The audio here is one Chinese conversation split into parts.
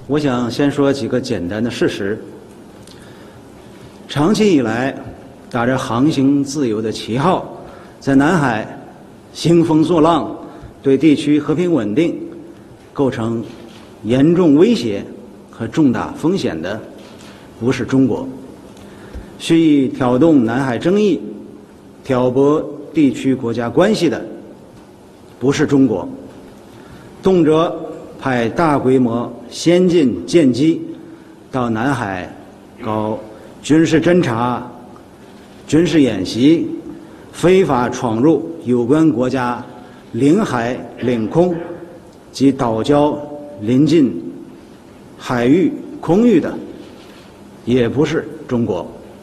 我想先说几个简单的事实。长期以来，打着航行自由的旗号，在南海兴风作浪，对地区和平稳定构成严重威胁和重大风险的，不是中国；蓄意挑动南海争议、挑拨地区国家关系的，不是中国；动辄派大规模先进舰机到南海搞军事侦察、军事演习，非法闯入有关国家领海、领空及岛礁临近海域、空域的，也不是中国。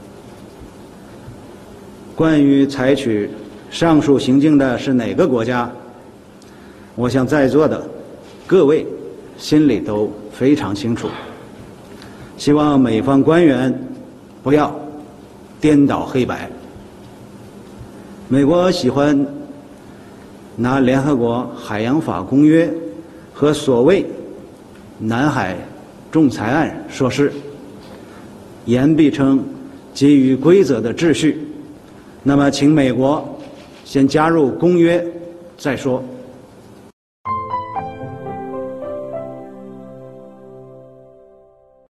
关于采取上述行径的是哪个国家，我想在座的各位心里都非常清楚。希望美方官员不要颠倒黑白。美国喜欢拿联合国海洋法公约和所谓南海仲裁案说事，言必称基于规则的秩序。那么请美国先加入公约再说。